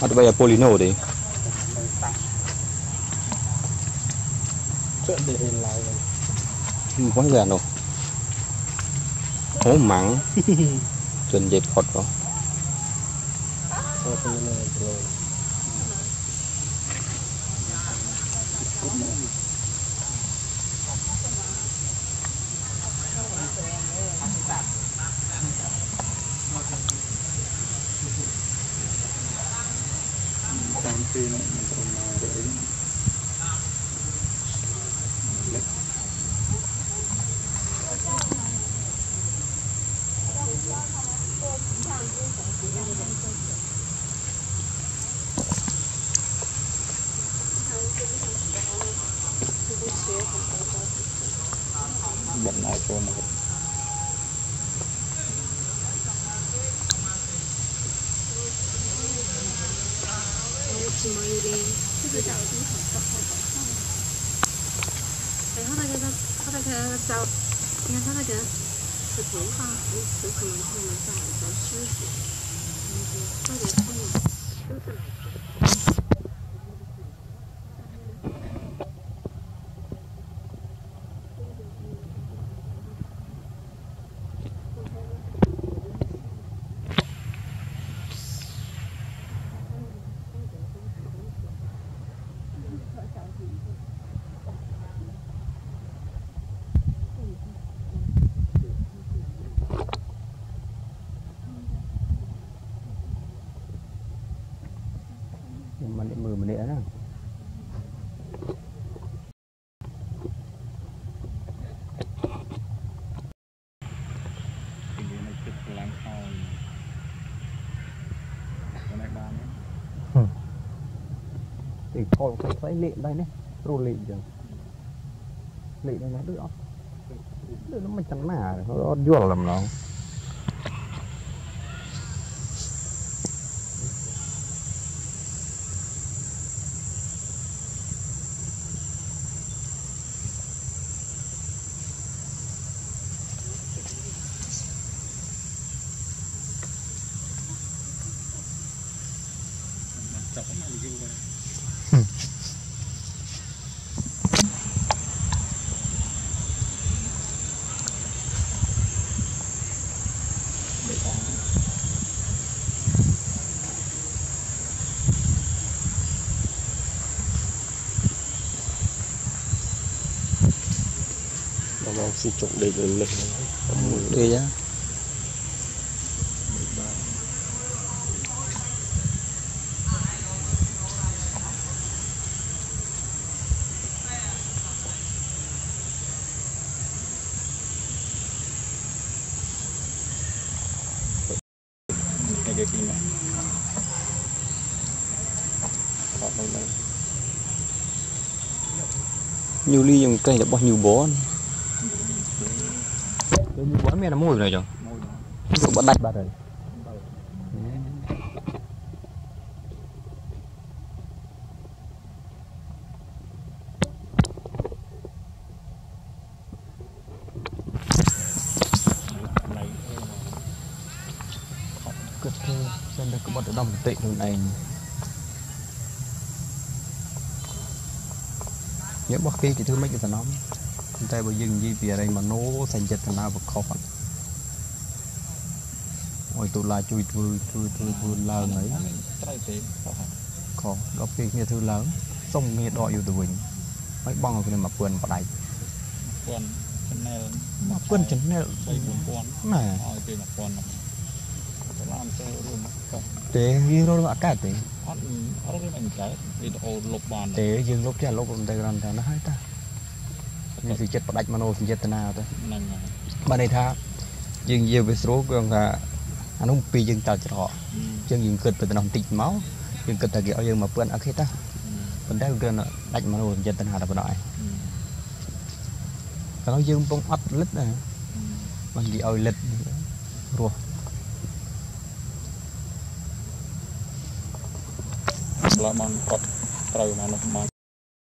Ada bayar Polino deh. Quá gà đâu. Hố mặn. Trên dẹp hột rồi. Bận ai cho mà mười mình đĩa đó. Thì thôi phải lịm đây nè, rồi lịm rồi, lịm đây nó đứa nó mới chắn mà nó vô làm nó. Mau si trộn đầy lực Đi á. cái gì mà Nhiều ly dùng cây là bao nhiêu bó này. Nhiều bó mẹ nó mùi rồi rồi. Bắt đạch bà rồi. Xem được cái bọt đồng tịnh hôm nay. Nhớ bọc kia cái thứ mấy cái tờ nóng. Chúng ta bây dừng gì về đây mà nó thành chất nào và khó khăn. Ôi tụi là chui lớn ấy. Khó, đó kia nghe thư lớn. Xong nghe đòi vô tụi mình. Mấy băng rồi mà quên vào đây. Quên chân này. Nè. Để ghi rồi mà cả thế. Để dừng lúc chả lúc tay gần nó hết ta. Nhưng sự chết bạch mà nó sự chết nào thôi. Bên đây tha dừng nhiều về số còn là anh không pi dừng tao cho họ. Chân dừng cực từ nòng tịt máu. Dừng cực tại kiểu dừng mà quên ở khi ta. Bên đây gần bạch mà nó chết nào là bên đại. Nó dừng bông ấp lít này. Bên gì ơi lít rồi. Là mang cọt trời mà nó mang